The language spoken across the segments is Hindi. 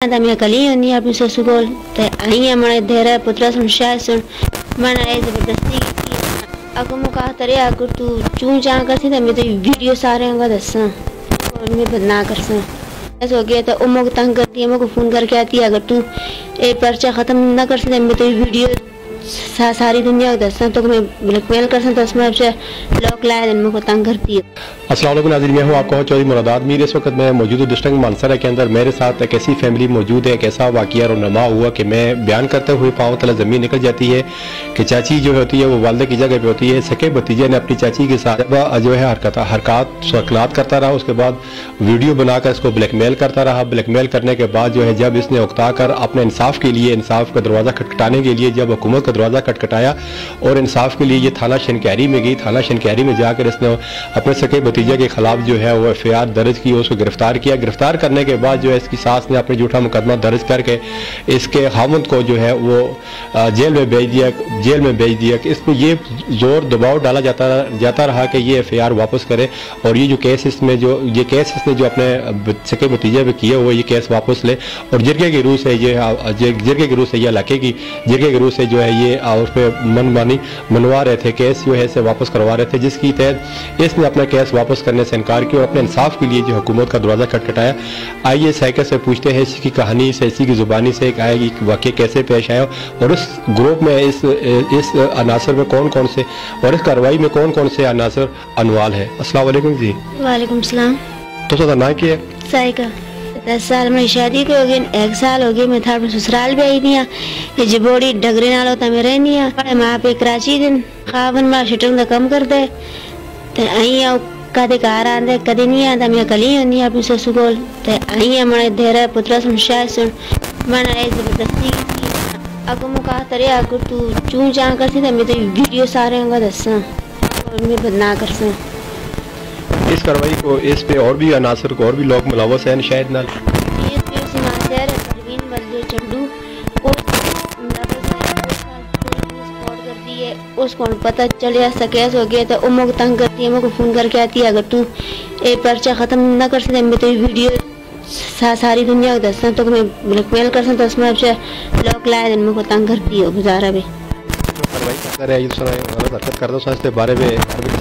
मैं कली होनी अपनी ससु को आई हमारे धेरा पुत्रा सुन शायद सुन मन आए जबरदस्ती की अगो मुका तरे अगर तू चूं चाह कर सी मैं तो वीडियो सारे होगा दसा और मैं बदना कर सा ऐसा हो गया तो उमो को तंग करती है, मुझको फोन करके आती है अगर तू एक पर्चा खत्म ना कर सी मैं तो वीडियो सारी दुनिया को दसा तो मैं ब्लैकमेल कर सकता उसमें आपसे लॉक लाया दिन मुझको तंग करती है। अस्सलाम वालेकुम नाज़रीन, मैं हूँ आपका चौधरी मुरादात मीर। इस वक्त मैं मौजूद हूँ डिस्ट्रिक्ट मानसरा के अंदर। मेरे साथ एक ऐसी फैमिली मौजूद है, एक ऐसा वाक़या रुनमा हुआ कि मैं बयान करते हुए पाँव तले ज़मीन निकल जाती है कि चाची जो होती है वो वालदे की जगह पे होती है। सके भतीजे ने अपनी चाची के साथ जो है हरकत सकनात करता रहा, उसके बाद वीडियो बनाकर इसको ब्लैकमेल करता रहा। ब्लैकमेल करने के बाद जो है जब इसने उकता कर अपने इंसाफ के लिए, इंसाफ का दरवाज़ा खटखटाने के लिए जब हुकूमत का दरवाज़ा खटखटाया और इंसाफ के लिए ये थाना शनक्यारी में गई, थाना शनक्यारी में जाकर इसने अपने सके भतीजे के खिलाफ जो है वो FIR दर्ज की, उसको गिरफ्तार किया। गिरफ्तार करने के बाद जो है इसकी सास ने अपने झूठा मुकदमा दर्ज करके इसके खामद को जो है वो जेल में भेज दिया। इस पर ये जोर दबाव डाला जाता रहा कि ये FIR वापस करे और ये केस इसने जो अपने सके भतीजे पे किया वो ये केस वापस ले और जिरगे की रूह से ये इलाके की जिरगे की रूह से जो है ये उस पर मनमानी मनवा रहे थे, केस जो है इसे वापस करवा रहे थे, जिसकी तहत इसने अपना केस वापस करने से इनकार किया और अपने इंसाफ के लिए जो हुकूमत का दरवाज़ा खटखटाया। आइए साइकिल से पूछते हैं इसकी कहानी से, इसी की ज़ुबानी से आएगी वाक़ई कैसे पेश आया और इस ग्रुप में इस अनासर में कौन कौन से और इस कार्रवाई में कौन कौन से अनासर अनवाल है। अस्सलाम वालेकुम जी। वालेकुम सलाम। तो सदा ना किया साइकिल 10 साल में शादी को हो गई, 1 साल हो गई मैं था ससुराल भी आई थी। ये जबोड़ी डगरे नाल होता मैं रहनी है माँ पे कराची दिन खावन माँ शूटिंग का कम कर दे तो आई आओ कदे घर आंदे कदे नहीं आता। मैं कली होनी अपनी ससु को आई हमारे धेरा पुत्रा सुन शायद सुन मन आए जबरदस्ती की अगो मुका तरे अगर तू चूं चाह कर सी मैं तो वीडियो सारे होगा दसा और मैं बदना कर सा। इस कार्रवाई को इस पे और भी अनासर को और भी लोग मुलव्वस हैं शायद नाल ये पे सिमासर परवीन बल्दे चंडू को स्पॉट कर दी है, उसको पता चल सके हो गया तो उमो को तंग करती है, मुझको फोन करके आती है अगर तू एक पर्चा खत्म ना कर सकते मैं तो वीडियो सारी दुनिया को दसा तो मैं ब्लैकमेल कर सकता उसमें आपसे लॉक लाया दिन मुझको तंग करती है गुजारा भी कार्रवाई करता रहा। ये गलत हरकत करता इसके बारे में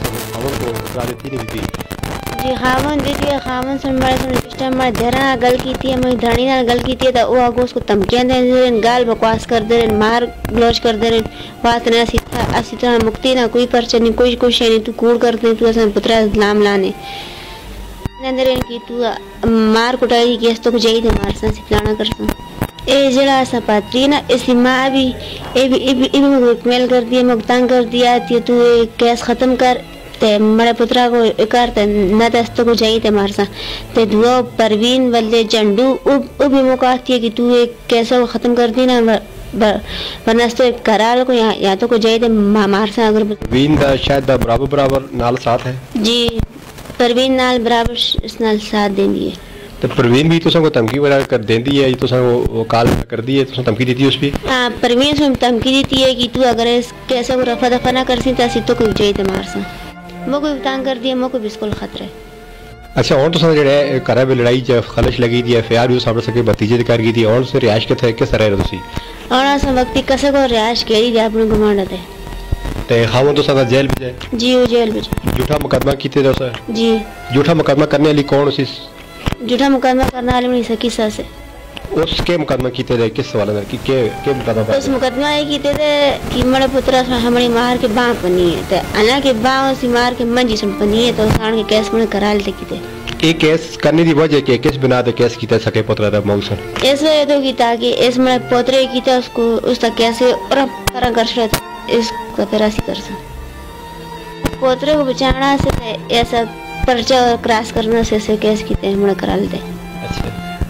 जी खावन दीदी है खावन सुन मारे सुन सिस्टम में जरा गल की थी मैं धनी ना गल की थी तो वो आगो उसको धमकियां दे रहे गाल बकवास कर दे रहे मार ग्लोच कर दे रहे बात ना असी तरह मुक्ति ना कोई पर्चा नहीं कोई कुछ नहीं तू कूड़ करते तू ऐसा पुत्रा नाम लाने अंदर की तू मार कुटाई केस तो कुछ यही थे मार सा सिखलाना कर ए जरा सा पात्री ना इसकी माँ भी ब्लैकमेल कर दिया मुक्तान कर दिया तू केस खत्म कर मेरे पुत्रा को करते न तो को चाहिए मारसा ते दुआ परवीन बल्ले चंडू वो भी मौका आती है कि तू एक कैसा खत्म कर दी ना वरना तो करा लो को या तो को चाहिए मारसा। अगर परवीन का शायद बराबर नाल साथ है जी परवीन नाल बराबर नाल साथ देंदी है तो परवीन भी तुसा को धमकी वगैरह कर देंदी है तुसा वो कॉल कर दी है तुसा धमकी देती है उस पे। हां परवीन से धमकी देती है कि तू अगर इस कैसा को रफा दफा ना करसी तो को चाहिए मारसा मोको तंग कर दिया मोको बिल्कुल खतरा है। अच्छा और तो सब जेड़े करे में लड़ाई च खलश लगी थी FIR भी सामने सके भतीजे दी कर गई थी और से रियाश के थे किस तरह रहे तुसी और अस वक्त कसे को रियाश केरी दे अपने घुमांडा ते खावो तो सदा जेल में जाए जी वो जेल में झूठा मुकदमा कीते तो सर जी झूठा मुकदमा करने वाली कौन सी झूठा मुकदमा करने वाली नहीं सकी से उसके मुकदमा कीते थे किस सवाल में कि के मुकदमा उस मुकदमा ये कीते थे कि मेरे पुत्र हमारी मार के बाँ पनी है तो अना के बाँ से मार के मंजी सुन पनी है तो साण के केस में करा लेते कीते एक केस करने की वजह के किस बिना पे केस कीता सके पुत्र दा मौसम इस वजह तो की ताकि इस मेरे पोतरे कीता उसको उसका कैसे और पर कर इसका पेरासी कर सा पोतरे को बचाना से ऐसा पर्चा क्रॉस करना से केस कीते हमारा करा लेते। अच्छा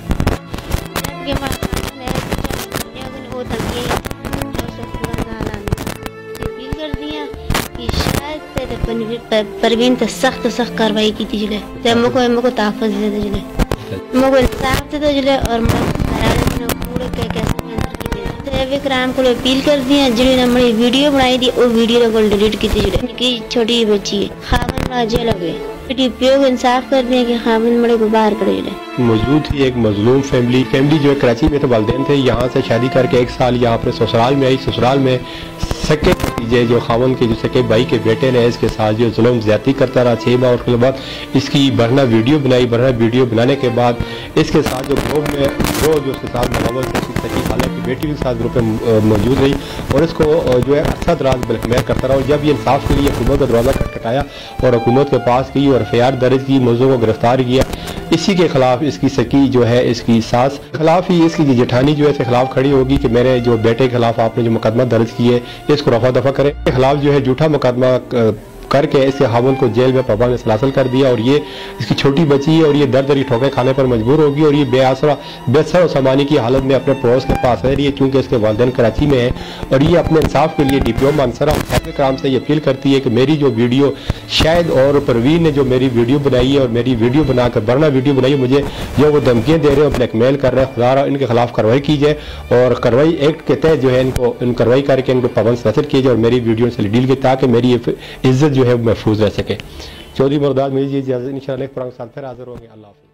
परवीन तो सख्त कार्रवाई की थी जिले मुझको तहफ़्फ़ुज़ दे जिले मुझको इंसाफ दे जिले और पूरे कैसे विक्राम को अपील कर दिया जिन्हें हमारी वीडियो बनाई थी वो वीडियो को डिलीट की थी जिले छोटी बच्ची है खामन जेल हो गए वीडियो इंसाफ कर दिया कि खामन मड़े को बाहर कर जिले। मौजूद थी एक मजलूम फैमिली जो है कराची में थे, वालिदैन थे, यहाँ से शादी करके 1 साल यहाँ अपने ससुराल में आई। ससुराल में सके भतीजे जो खावन के जो सके भाई के बेटे ने इसके साथ जो जुल्म ज्यादती करता रहा 6 माह, और उसके बाद इसकी बढ़ना वीडियो बनाने के बाद इसके साथ जो ग्रुप में जो उसके साथ मुलावल सकी हालांकि बेटी भी साथ ग्रुप में मौजूद रही और इसको जो है अरसा दराज ब्लैकमेल करता रहा। और जब ये इंसाफ के लिए हुकूमत का दरवाज़ा खटखटाया और हुकूमत के पास गई और FIR दर्ज की, मुलज़िम को गिरफ्तार किया, इसी के खिलाफ इसकी सकी जो है इसकी सास खिलाफ ही इसकी जेठानी जो है इसके खिलाफ खड़ी होगी कि मेरे जो बेटे के खिलाफ आपने जो मुकदमा दर्ज किए इसको रफा दफा करें। के खिलाफ जो है झूठा मुकदमा करके इसके खावंद को जेल में पाबंद सलासल कर दिया और ये इसकी छोटी बच्ची है और ये दर दरी ठोके खाने पर मजबूर होगी और ये बेसर सामानी की हालत में अपने पड़ोस के पास रह रही है क्योंकि इसके वालिदैन कराची में है। और ये अपने इंसाफ के लिए DPO मानसरा कराम से ये अपील करती है कि मेरी जो वीडियो शायद और परवीन ने जो मेरी वीडियो बनाई है और मेरी वीडियो बनाकर वरना वीडियो बनाई, मुझे जो वो धमकियाँ दे रहे हैं, ब्लैकमेल कर रहे हैं, खुदा इनके खिलाफ कार्रवाई की जाए और कार्रवाई एक्ट के तहत जो है इन कार्रवाई करके इनको पाबंद सलासल किया जाए और मेरी वीडियो से डील की ताकि मेरी इज्जत जो है महफूज रह सके। चौधरी मुरादाद मेरी इजाज़त, इंशाअल्लाह फिर हाजिर होंगे। अल्लाह हाफ़िज़।